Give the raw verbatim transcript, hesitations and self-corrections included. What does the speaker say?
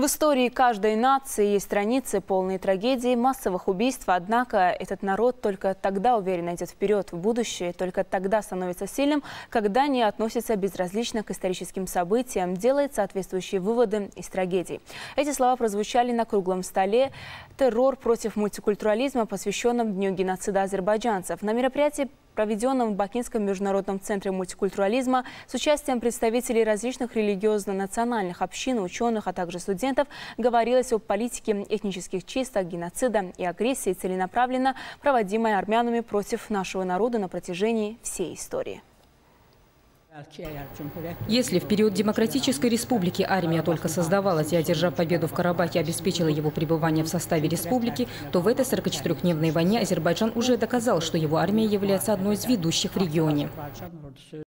В истории каждой нации есть страницы, полные трагедий, массовых убийств. Однако этот народ только тогда уверенно идет вперед в будущее, только тогда становится сильным, когда не относится безразлично к историческим событиям, делает соответствующие выводы из трагедий. Эти слова прозвучали на круглом столе «Террор против мультикультурализма», посвященном Дню геноцида азербайджанцев. На мероприятии, проведенном в Бакинском международном центре мультикультурализма с участием представителей различных религиозно-национальных общин, ученых, а также студентов, говорилось о политике этнических чисток, геноцида и агрессии, целенаправленно проводимой армянами против нашего народа на протяжении всей истории. Если в период Демократической Республики армия только создавалась и, одержав победу в Карабахе, обеспечила его пребывание в составе республики, то в этой сорокачетырёхдневной войне Азербайджан уже доказал, что его армия является одной из ведущих в регионе.